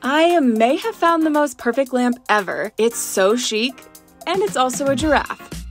I may have found the most perfect lamp ever. It's so chic, and it's also a giraffe.